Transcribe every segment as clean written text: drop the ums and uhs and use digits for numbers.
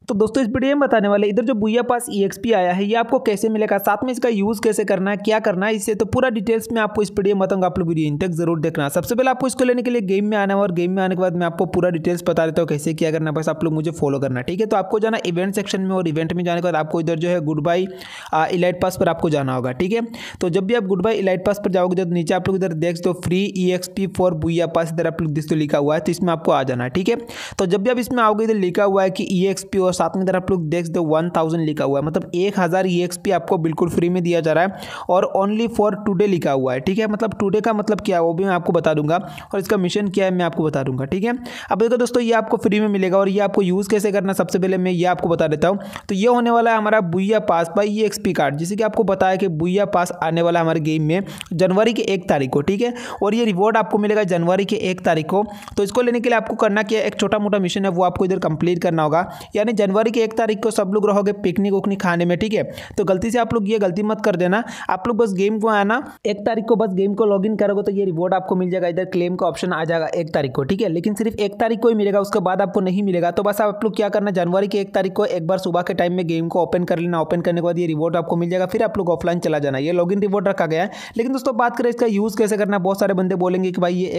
तो दोस्तों इस वीडियो में बताने वाले इधर जो बुया पास EXP आया है ये आपको कैसे मिलेगा, साथ में इसका यूज़ कैसे करना है, क्या करना है इससे, तो पूरा डिटेल्स में आपको इस वीडियो में बताऊंगा। आप लोग वीडियो इन तक जरूर देखना। सबसे पहले आपको इसको लेने के लिए गेम में आना है और गेम में आने के बाद मैं आपको पूरा डिटेल्स बता देता हूँ कैसे क्या करना है। बस आप लोग मुझे फॉलो करना, ठीक है। तो आपको जाना इवेंट सेक्शन में और इवेंट में जाने के बाद आपको इधर जो है गुड बाय इलाइट पास पर आपको जाना होगा, ठीक है। तो जब भी आप गुड बाय इलाइट पास पर जाओगे तो नीचे आप लोग इधर देख दो free EXP for Booyah pass, इधर आप लोग दिस तो लिखा हुआ है, तो इसमें आपको आ जाना है, ठीक है। तो जब भी आप इसमें आओगे इधर लिखा हुआ है कि EXP और साथ में इधर आप लोग देख दो 1000 लिखा हुआ है, मतलब 1000 EXP आपको बिल्कुल फ्री में दिया जा रहा है और ओनली फॉर टुडे लिखा हुआ है, ठीक है। मतलब टुडे का मतलब क्या है वो भी मैं आपको बता दूंगा और इसका मिशन क्या है मैं आपको बता दूंगा, ठीक है। अब देखो दोस्तों ये आपको फ्री में मिलेगा और ये आपको यूज़ कैसे करना सबसे पहले मैं ये आपको बता देता हूँ। तो ये होने वाला है हमारा Booyah pass by EXP card, जैसे कि आपको बताया कि बुया पास आने वाला है हमारे गेम में जनवरी के 1 तारीख को, ठीक है। और ये रिवॉर्ड आपको मिलेगा जनवरी के 1 तारीख को। तो इसको लेने के लिए आपको करना क्या है, एक छोटा मोटा मिशन है वो आपको इधर कंप्लीट करना होगा। यानी जनवरी के 1 तारीख को सब लोग रहोगे पिकनिक उकनिक खाने में, ठीक है। तो गलती से आप लोग ये गलती मत कर देना, आप लोग बस गेम को आना 1 तारीख को, बस गेम को लॉगिन करोगे तो ये रिवॉर्ड आपको मिल जाएगा। इधर क्लेम का ऑप्शन आ जाएगा 1 तारीख को, ठीक है। लेकिन सिर्फ 1 तारीख को ही मिलेगा, उसके बाद आपको नहीं मिलेगा। तो बस आप लोग क्या करना, जनवरी के 1 तारीख को एक बार सुबह के टाइम में गेम को ओपन कर लेना। ओपन करने के बाद ये रिवॉर्ड आपको मिल जाएगा, फिर आप लोग ऑफलाइन चला जाना। ये लॉगिन रिवॉर्ड रखा गया है। लेकिन दोस्तों बात करें इसका यूज़ कैसे करना है, बहुत सारे बंदे बोलेंगे कि भाई ये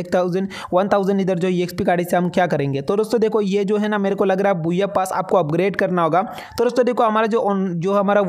1000 इधर जो EXP कार्ड से हम क्या करेंगे। तो दोस्तों देखो ये जो है ना, मेरे को लग रहा है बुया पास आपको अपग्रेड करना होगा। तो दोस्तों देखो हमारा जो हमारा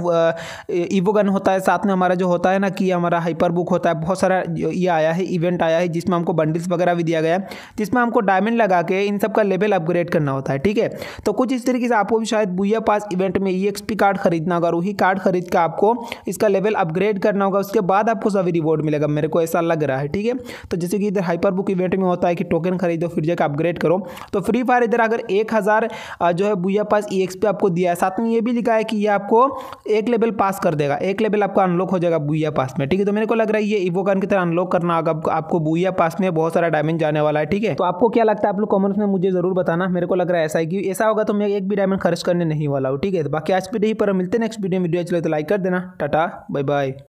ईवो गन होता है, साथ में हमारा जो होता है ना कि हमारा हाइपर बुक होता है, बहुत सारा ये आया है इवेंट आया है जिसमें हमको बंडल्स वगैरह भी दिया गया है, जिसमें हमको डायमंड लगा के इन सब का लेवल अपग्रेड करना होता है, ठीक है। तो कुछ इस तरीके से आपको भी शायद बुया पास इवेंट में EXP कार्ड खरीदना होगा, वही कार्ड खरीद के आपको इसका लेवल अपग्रेड करना होगा, उसके बाद आपको सभी रिवॉर्ड मिलेगा, मेरे को ऐसा लग रहा है, ठीक है। तो जैसे कि इधर हाइपर बुक इवेंट में होता है कि टोकन खरीदो फिर जाकर अपग्रेड करो। तो फ्री फायर इधर अगर 1000 जो है बुया पास EXP आपको दिया है, साथ में ये भी लिखा है कि ये आपको एक लेवल पास कर देगा, एक लेवल आपको अनलॉक हो जाएगा बुया पास में, ठीक है। तो मेरे को लग रहा है ये ईवो गन की तरह अनलॉक करना होगा आपको बुया पास में, बहुत सारा डायमंड जाने वाला है, ठीक है। तो आपको क्या लगता है आप लोग कमेंट्स में मुझे जरूर बताना। मेरे को लग रहा है ऐसा है कि ऐसा होगा तो मैं एक भी डायमंड खर्च करने नहीं वाला हूँ, ठीक है। तो बाकी आज वीडियो पर मिलते हैं नेक्स्ट वीडियो चले तो लाइक कर देना। Tata bye bye.